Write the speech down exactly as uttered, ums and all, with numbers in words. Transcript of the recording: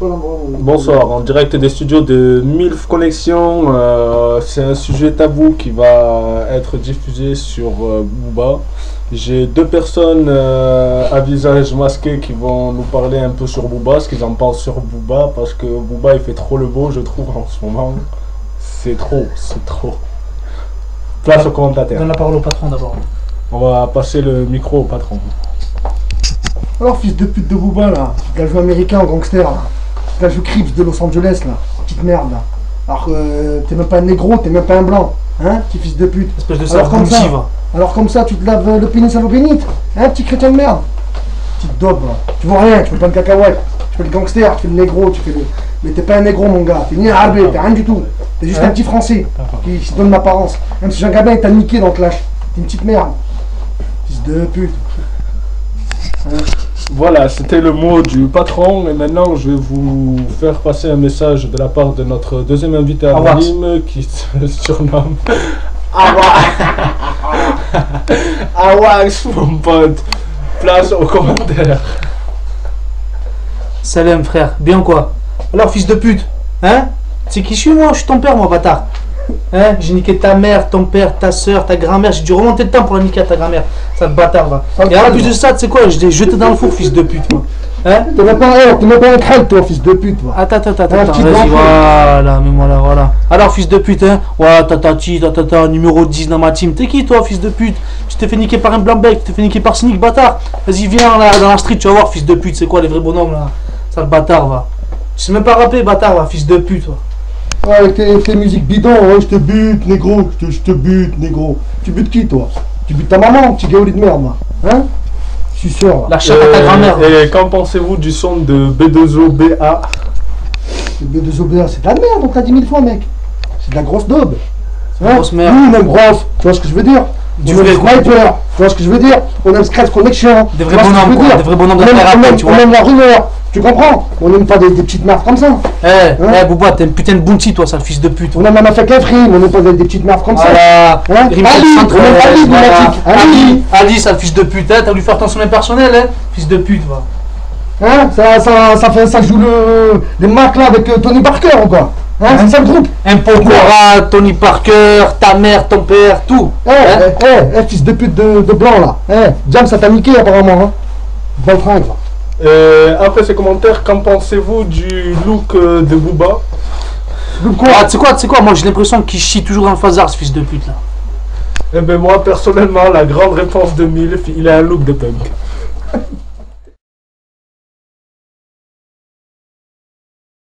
Bonsoir, en direct des studios de Milf Connexion. Euh, c'est un sujet tabou qui va être diffusé sur euh, Booba. J'ai deux personnes euh, à visage masqué qui vont nous parler un peu sur Booba, ce qu'ils en pensent sur Booba, parce que Booba il fait trop le beau, je trouve, en ce moment. C'est trop, c'est trop. Place au commentateur. Donne la parole au patron d'abord. On va passer le micro au patron. Alors, fils de pute de Booba, là, tu as joué américain en gangster, là. Tu as joué Crips de Los Angeles, là. Petite merde, là. Alors que euh, t'es même pas un négro, t'es même pas un blanc. Hein, petit fils de pute. Espèce de alors, comme ça, va. alors comme ça, tu te laves le pénis à l'eau bénite. Hein, petit chrétien de merde. Petite daube, là. Tu vois rien, tu fais pas de cacahuète. Tu fais le gangster, tu fais le négro, tu fais le... Mais t'es pas un négro, mon gars. T'es ni arabe, t'es rien du tout. T'es juste hein? un petit français qui, qui se donne l'apparence. Même si Jean Gabin t'a niqué dans le clash. T'es une petite merde. Fils de pute. Hein? Voilà, c'était le mot du patron et maintenant je vais vous faire passer un message de la part de notre deuxième invité anonyme qui se surnomme Awax, mon pote. Place aux commentaires. Salam frère, bien quoi? Alors fils de pute, hein? C'est qui je suis moi? Je suis ton père moi bâtard. Hein? J'ai niqué ta mère, ton père, ta soeur, ta grand-mère. J'ai dû remonter le temps pour la niquer à ta grand-mère. Sale bâtard va. Et en plus de ça, tu sais quoi? Je l'ai jeté dans le four, fils de pute moi. Hein? T'es même pas un, t'es même pas un crâne toi, fils de pute toi. Attends, attends, attends, attends, vas-y, voilà, mais voilà, voilà. Alors fils de pute, hein? Ouais, tatati, tatata, numéro dix dans ma team. T'es qui toi, fils de pute? Tu t'es fait niquer par un blanc-bec, tu t'es fait niquer par Sneak, bâtard. Vas-y, viens là, dans la street, tu vas voir, fils de pute, c'est quoi les vrais bonhommes là? Sale bâtard va. Tu sais même pas rapper, bâtard va, fils de pute toi. Ouais, avec tes, tes musiques bidons, ouais, je te bute, négro, je te, je te bute, négro. Tu butes qui, toi? Tu butes ta maman, petit gaouli de merde, là. Hein? Je suis sûr. La chatte à ta grand-mère. Et qu'en pensez-vous du son de B deux O B A? B deux O B A, c'est de la merde, on t'a dit mille fois, mec. C'est de la grosse daube. C'est hein? Grosse merde. Oui, même grosse. Tu vois ce que je veux dire? Du vrai sniper. Tu vois ce que je veux dire? On aime Scratch Connection. Des vrais bonhommes, quoi. Des vrais bonhommes de la terre, tu vois. On aime la rumeur. Tu comprends? On n'aime pas des, des petites merdes comme ça. Eh, hey, hein? hey, Booba, t'es une putain de bounty, toi, sale fils de pute. On aime un fait qu'un frime, on n'aime pas des, des petites merdes comme voilà. ça. Hein? Ali, on aime Ali, voilà. Ali, Ali, sale fils de pute, hein? T'as voulu faire ton sommet personnel, hein? Fils de pute, va. Hein? Ça, ça, ça, fait, ça joue le, les marques là avec euh, Tony Parker ou quoi? Hein? Hein? C'est ça le groupe? Impokora, Tony Parker, ta mère, ton père, tout. Eh, hein? eh, eh, eh, fils de pute de, de blanc là. Eh, Jam, ça t'a niqué apparemment, hein? Bon fringue, va. Euh, après ces commentaires, qu'en pensez-vous du look euh, de Booba? Look quoi? Ah, tu sais quoi, tu sais quoi? Moi j'ai l'impression qu'il chie toujours dans le phasard, ce fils de pute là. Eh ben moi personnellement, la grande réponse de Milf, il a un look de punk.